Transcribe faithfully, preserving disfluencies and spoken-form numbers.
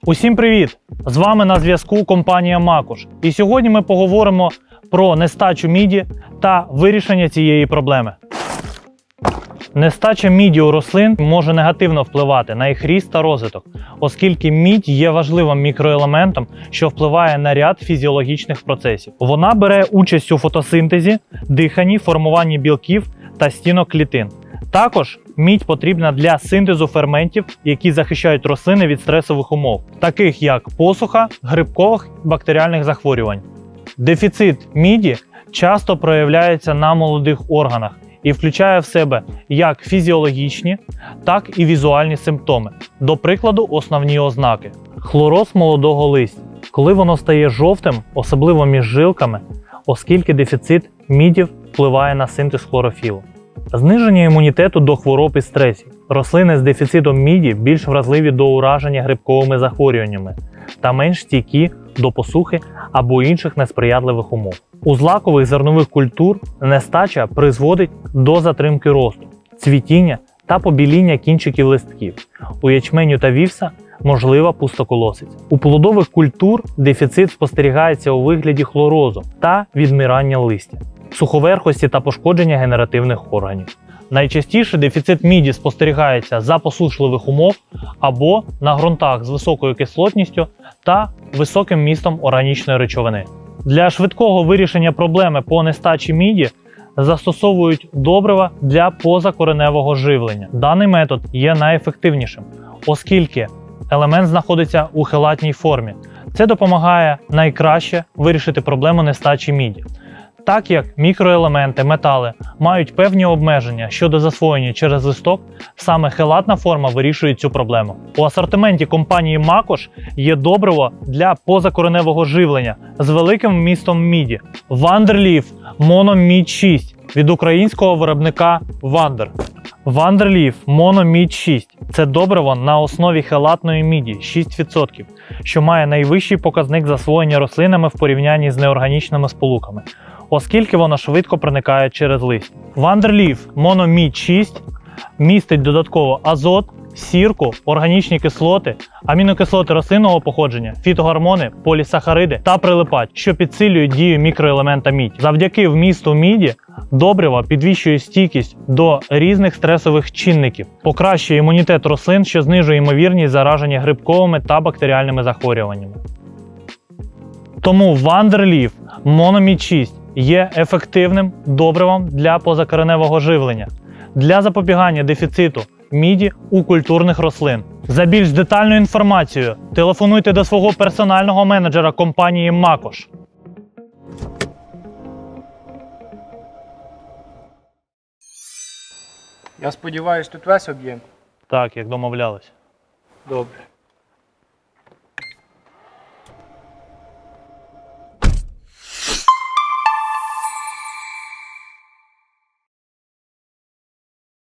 Усім привіт! З вами на зв'язку компанія Макош. І сьогодні ми поговоримо про нестачу міді та вирішення цієї проблеми. Нестача міді у рослин може негативно впливати на їх ріст та розвиток, оскільки мідь є важливим мікроелементом, що впливає на ряд фізіологічних процесів. Вона бере участь у фотосинтезі, диханні, формуванні білків та стінок клітин. Також мідь потрібна для синтезу ферментів, які захищають рослини від стресових умов, таких як посуха, грибкових і бактеріальних захворювань. Дефіцит міді часто проявляється на молодих органах і включає в себе як фізіологічні, так і візуальні симптоми. До прикладу, основні ознаки. Хлороз молодого листя. Коли воно стає жовтим, особливо між жилками, оскільки дефіцит міді впливає на синтез хлорофілу. Зниження імунітету до хвороб і стресів. Рослини з дефіцитом міді більш вразливі до ураження грибковими захворюваннями та менш стійкі до посухи або інших несприятливих умов. У злакових зернових культур нестача призводить до затримки росту, цвітіння та побіління кінчиків листків. У ячменю та вівса можлива пустоколосиця. У плодових культур дефіцит спостерігається у вигляді хлорозу та відмирання листя, суховерхості та пошкодження генеративних органів. Найчастіше дефіцит міді спостерігається за посушливих умов або на ґрунтах з високою кислотністю та високим містом органічної речовини. Для швидкого вирішення проблеми по нестачі міді застосовують добрива для позакореневого живлення. Даний метод є найефективнішим, оскільки елемент знаходиться у хелатній формі. Це допомагає найкраще вирішити проблему нестачі міді. Так як мікроелементи, метали мають певні обмеження щодо засвоєння через листок, саме хелатна форма вирішує цю проблему. У асортименті компанії Макош є добриво для позакореневого живлення з великим вмістом міді – Wonderleaf Mono Mid шість від українського виробника Wonder. Wonderleaf Mono Mid шість – це добриво на основі хелатної міді шість відсотків, що має найвищий показник засвоєння рослинами в порівнянні з неорганічними сполуками, оскільки воно швидко проникає через листя. Wonderleaf Mono Mid шість містить додатково азот, сірку, органічні кислоти, амінокислоти рослинного походження, фітогормони, полісахариди та прилипач, що підсилюють дію мікроелемента мідь. Завдяки вмісту міді добриво підвищує стійкість до різних стресових чинників, покращує імунітет рослин, що знижує ймовірність зараження грибковими та бактеріальними захворюваннями. Тому Wonderleaf Mono Mid шість є ефективним добривом для позакореневого живлення, для запобігання дефіциту міді у культурних рослин. За більш детальною інформацією телефонуйте до свого персонального менеджера компанії Макош. Я сподіваюся, тут весь об'єм? Так, як домовлялись. Добре.